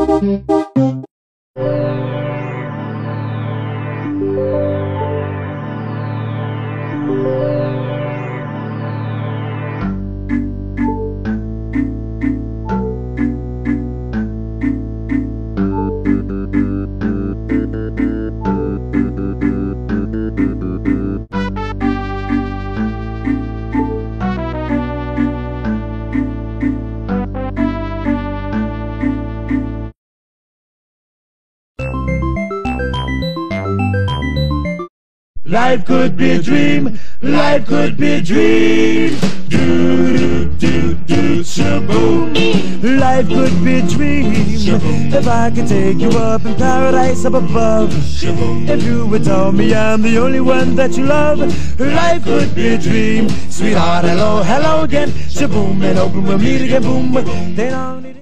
Life could be a dream, life could be a dream. Do do do do shaboom. Life could be a dream. If I could take you up in paradise up above. If you would tell me I'm the only one that you love. Life could be a dream. Sweetheart, hello, hello again. Shaboom, and open we'll meet again, boom. They don't need it.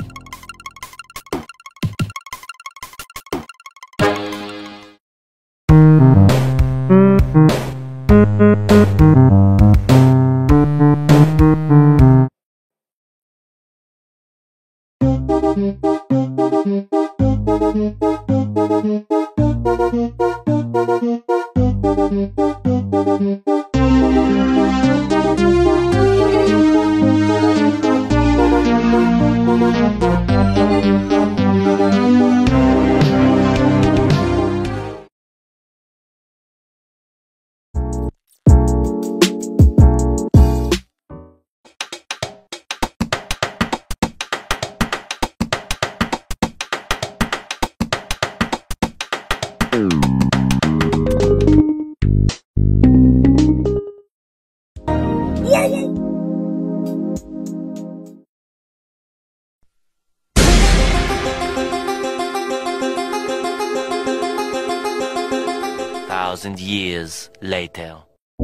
Thousand years later.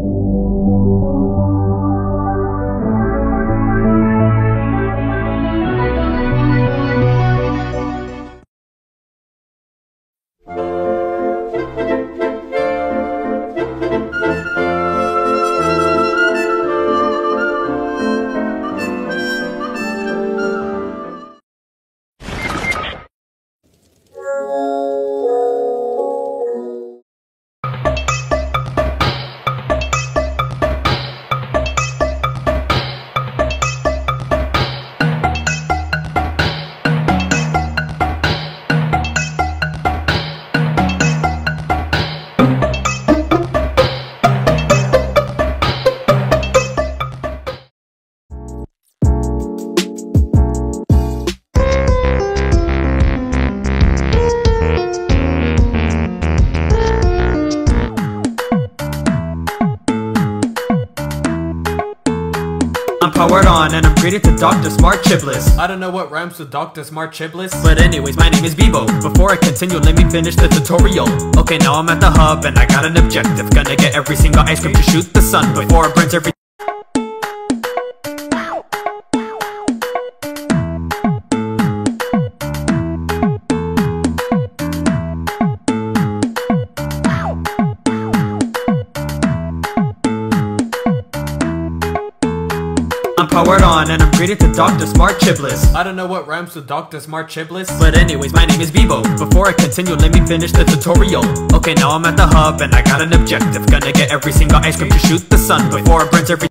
I'm powered on and I'm graded to Dr. Smart Chibless. I don't know what rhymes with Dr. Smart Chibless, but anyways, my name is Bebo. Before I continue, let me finish the tutorial. Okay, now I'm at the hub and I got an objective. Gonna get every single ice cream to shoot the sun before it burns every. I'm powered on and I'm graded to Dr. Smart Chibless. I don't know what rhymes with Dr. Smart Chibless, but anyways, my name is Bebo. Before I continue, let me finish the tutorial. Okay, now I'm at the hub and I got an objective. Gonna get every single ice cream to shoot the sun before it burns every.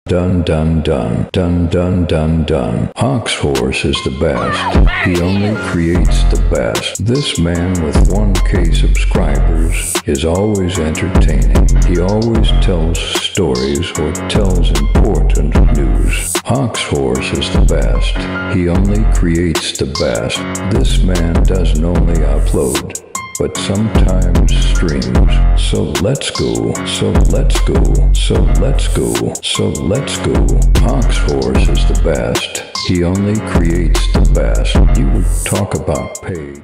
Dun dun dun, dun dun dun dun. Hawk's Horse is the best. He only creates the best. This man with 1K subscribers is always entertaining. He always tells stories or tells important news. Hawk's Horse is the best. He only creates the best. This man doesn't only upload, but sometimes streams. So let's go, so let's go, so let's go, so let's go. Hawk's Horse is the best. He only creates the best. You talk about paid.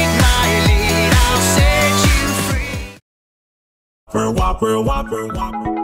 Whopper, whopper, whopper.